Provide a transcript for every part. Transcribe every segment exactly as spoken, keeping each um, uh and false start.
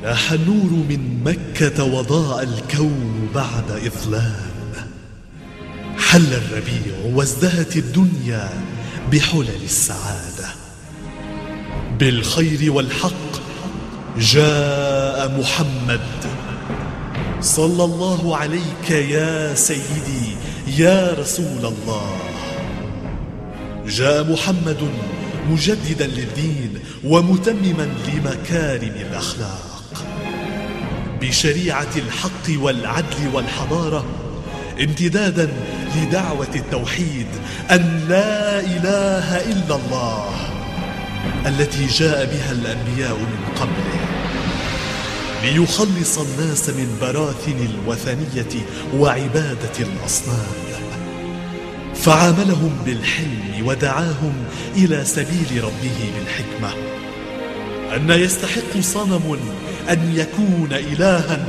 لاح النور من مكة وضاء الكون بعد إظلام. حل الربيع وازدهت الدنيا بحلل السعادة. بالخير والحق جاء محمد صلى الله عليك يا سيدي يا رسول الله. جاء محمد مجددا للدين ومتمما لمكارم الأخلاق، بشريعة الحق والعدل والحضارة، امتدادا لدعوة التوحيد أن لا إله إلا الله التي جاء بها الأنبياء من قبله، ليخلص الناس من براثن الوثنية وعبادة الأصنام. فعاملهم بالحلم ودعاهم إلى سبيل ربه بالحكمة. أن يستحق صنم أن يكون إلها؟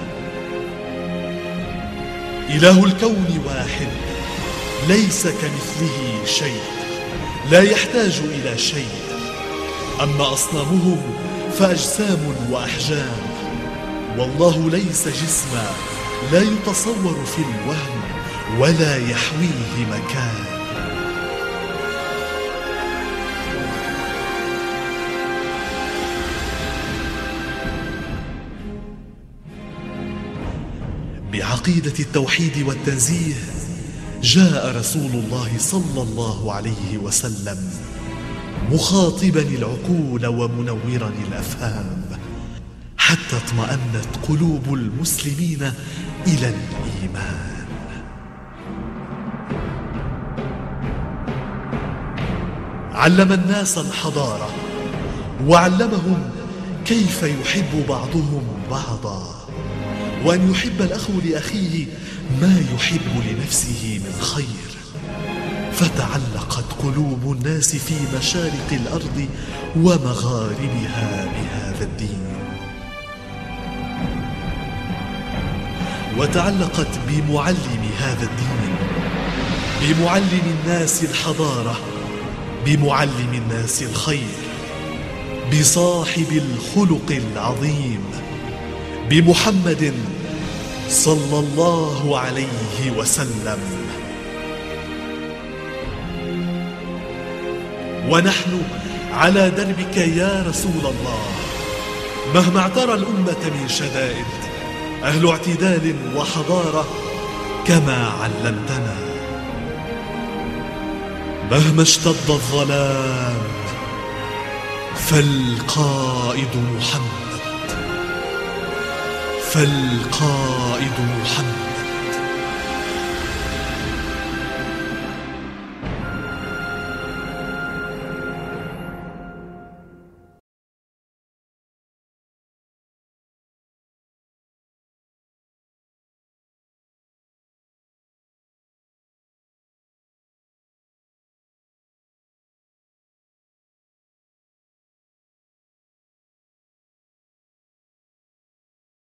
إله الكون واحد ليس كمثله شيء، لا يحتاج إلى شيء. أما أصنامهم فأجسام وأحجام، والله ليس جسما لا يتصور في الوهم ولا يحويه مكان. بعقيدة التوحيد والتنزيه جاء رسول الله صلى الله عليه وسلم مخاطبا العقول ومنورا الأفهام، حتى اطمأنت قلوب المسلمين إلى الإيمان. علم الناس الحضارة، وعلمهم كيف يحب بعضهم بعضا، وأن يحب الأخ لأخيه ما يحب لنفسه من خير. فتعلقت قلوب الناس في مشارق الأرض ومغاربها بهذا الدين، وتعلقت بمعلم هذا الدين، بمعلم الناس الحضارة، بمعلم الناس الخير، بصاحب الخلق العظيم، بمحمد صلى الله عليه وسلم. ونحن على دربك يا رسول الله، مهما اعترى الأمة من شدائد، أهل اعتدال وحضارة كما علمتنا. مهما اشتد الظلام فالقائد محمد، فالقائد محمد.